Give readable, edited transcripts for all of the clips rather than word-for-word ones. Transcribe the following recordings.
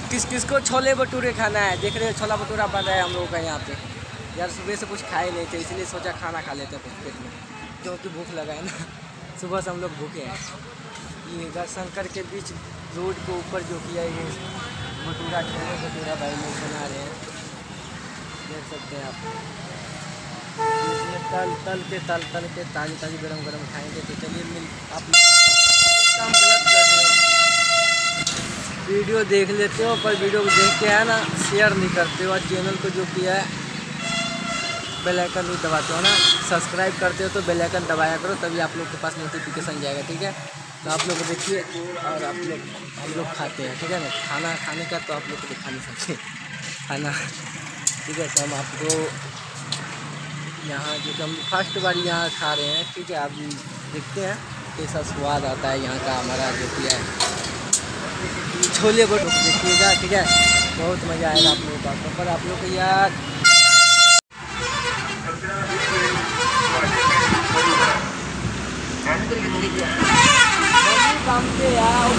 किस किस को छोले भटूरे खाना है। देख रहे हो छोला भटूरा बन रहा है हम लोगों का यहाँ पे। यार सुबह से कुछ खाए नहीं थे, इसलिए सोचा खाना खा लेते हैं कुछ पेट में, क्योंकि भूख लगा है ना। सुबह से हम लोग भूखे हैं। ये गढ़शंकर के बीच रोड के ऊपर जो किया ये भटूरा छोले भटूरा भाई लोग बना रहे हैं, देख सकते हैं आप। इसमें तल के ताज़ी ताज़ी गरम खाएंगे। तो चलिए आप काम गलत कर रहे हो, वीडियो देख लेते हो पर वीडियो को देख के है ना शेयर नहीं करते हो, और चैनल को जो किया है बेल आइकन नहीं दबाते हो ना, सब्सक्राइब करते हो तो बेल आइकन दबाया करो, तभी आप लोग के पास नोटिफिकेशन जाएगा। ठीक है, तो आप लोग देखिए और हम लोग खाते हैं। ठीक है ना, खाना खाने का तो आप लोग को दिखा नहीं सकते खाना। ठीक है, तो हम आपको यहाँ जो हम फर्स्ट बार यहाँ खा रहे हैं। ठीक है, आप देखते हैं कैसा स्वाद आता है यहाँ का। हमारा जो किया है छोले भटूरे देखिएगा। ठीक है, बहुत मज़ा आएगा आप लोगों का। पर आप लोग को यार काम के यार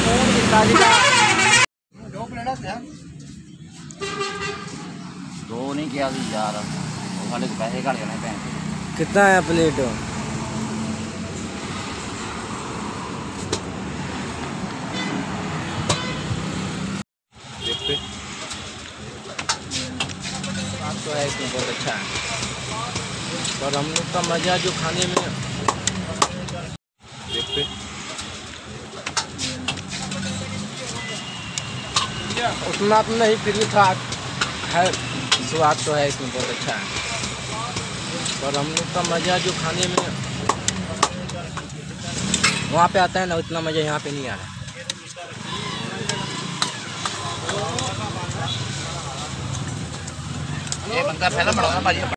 दो नहीं किया यार, वाले पैसे घट जाने पैन। कितना है प्लेट? देखते बात तो है इसमें बहुत अच्छा है, और हम लोग का मज़ा जो खाने में देखते उतना तो नहीं, फिर भी था है, स्वाद तो है इसमें बहुत अच्छा है। और हम लोग का मज़ा जो खाने में वहाँ पे आता है ना, उतना मज़ा यहाँ पे नहीं आ रहा। ये बंदा पहला बड़ा भाजी।